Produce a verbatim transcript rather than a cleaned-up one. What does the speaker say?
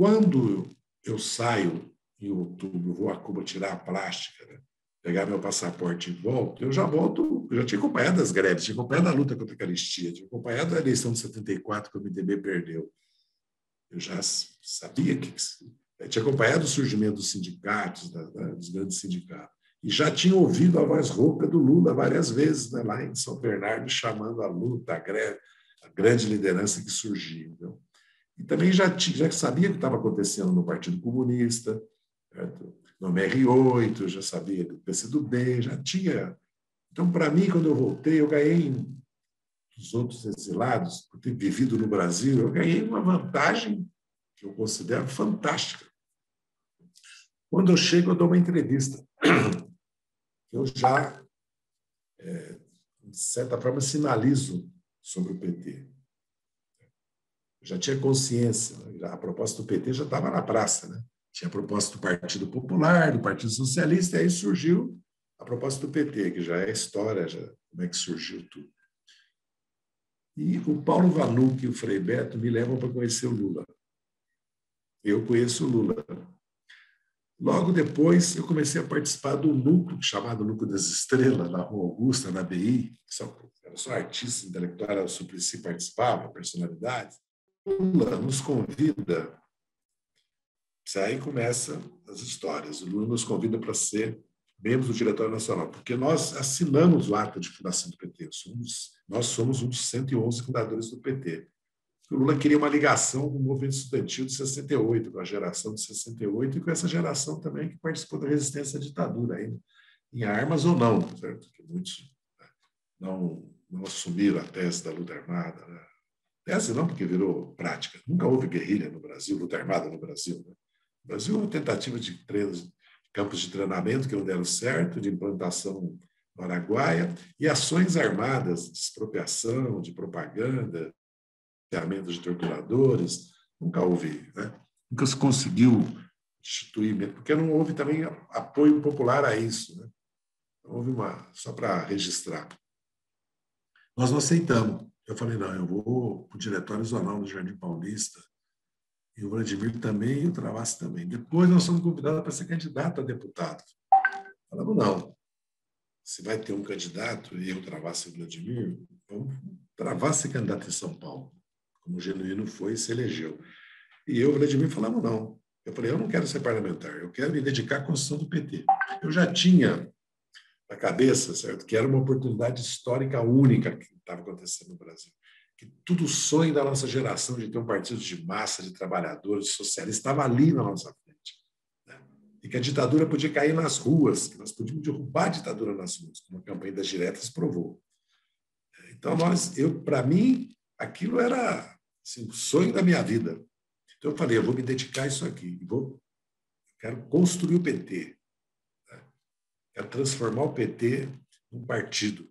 Quando eu saio em outubro, vou a Cuba tirar a plástica, né? Pegar meu passaporte e volto, eu já volto, eu já tinha acompanhado as greves, tinha acompanhado a luta contra a caristia, tinha acompanhado a eleição de setenta e quatro que o M D B perdeu. Eu já sabia que... Eu tinha acompanhado o surgimento dos sindicatos, da, da, dos grandes sindicatos, e já tinha ouvido a voz rouca do Lula várias vezes, né, lá em São Bernardo, chamando a luta, a greve, a grande liderança que surgia. Então. E também já, já sabia o que estava acontecendo no Partido Comunista, certo? No M R oito, já sabia do P C do B, já tinha. Então, para mim, quando eu voltei, eu ganhei dos outros exilados, por ter vivido no Brasil, eu ganhei uma vantagem que eu considero fantástica. Quando eu chego, eu dou uma entrevista. Eu já, é, de certa forma, sinalizo sobre o P T. Eu já tinha consciência, né? A proposta do P T já estava na praça, né? Tinha a proposta do Partido Popular, do Partido Socialista, e aí surgiu a proposta do P T, que já é história, já, como é que surgiu tudo. E o Paulo Vanuc e o Frei Beto me levam para conhecer o Lula. Eu conheço o Lula. Logo depois, eu comecei a participar do núcleo, chamado Núcleo das Estrelas, na Rua Augusta, na B I. Era só artistas intelectuais, era o Suplicy participava, personalidades. O Lula nos convida. Aí começam as histórias. O Lula nos convida para ser membros do Diretório Nacional, porque nós assinamos o ato de fundação do P T. Somos, nós somos um dos cento e onze fundadores do P T. O Lula queria uma ligação com o movimento estudantil de sessenta e oito, com a geração de sessenta e oito, e com essa geração também que participou da resistência à ditadura, ainda, em armas ou não, certo? Que muitos não, não assumiram a tese da luta armada. Né? Tese não, porque virou prática. Nunca houve guerrilha no Brasil, luta armada no Brasil. Né? No Brasil, houve tentativa de treinos, campos de treinamento que não deram certo, de implantação no Araguaia, e ações armadas de expropriação, de propaganda, de torturadores, nunca houve, né? Nunca se conseguiu instituir, porque não houve também apoio popular a isso. Né? Houve uma, só para registrar. Nós não aceitamos. Eu falei, não, eu vou para o Diretório Zonal do Jardim Paulista, e o Vladimir também, e o Travassi também. Depois nós somos convidados para ser candidato a deputado. Falamos, não. Se vai ter um candidato, e eu, Travassi e o Vladimir, vamos Travassi ser candidato em São Paulo. Como o Genuíno foi e se elegeu. E eu, Vladimir, falamos não. Eu falei, eu não quero ser parlamentar, eu quero me dedicar à construção do P T. Eu já tinha na cabeça, certo, que era uma oportunidade histórica única que estava acontecendo no Brasil. Que tudo o sonho da nossa geração de ter um partido de massa, de trabalhadores, de socialistas, estava ali na nossa frente. Né? E que a ditadura podia cair nas ruas, que nós podíamos derrubar a ditadura nas ruas, como a campanha das diretas provou. Então, nós, eu, para mim, aquilo era assim, o sonho da minha vida. Então, eu falei, eu vou me dedicar a isso aqui. Vou, quero construir o P T. Né? Quero transformar o P T num partido.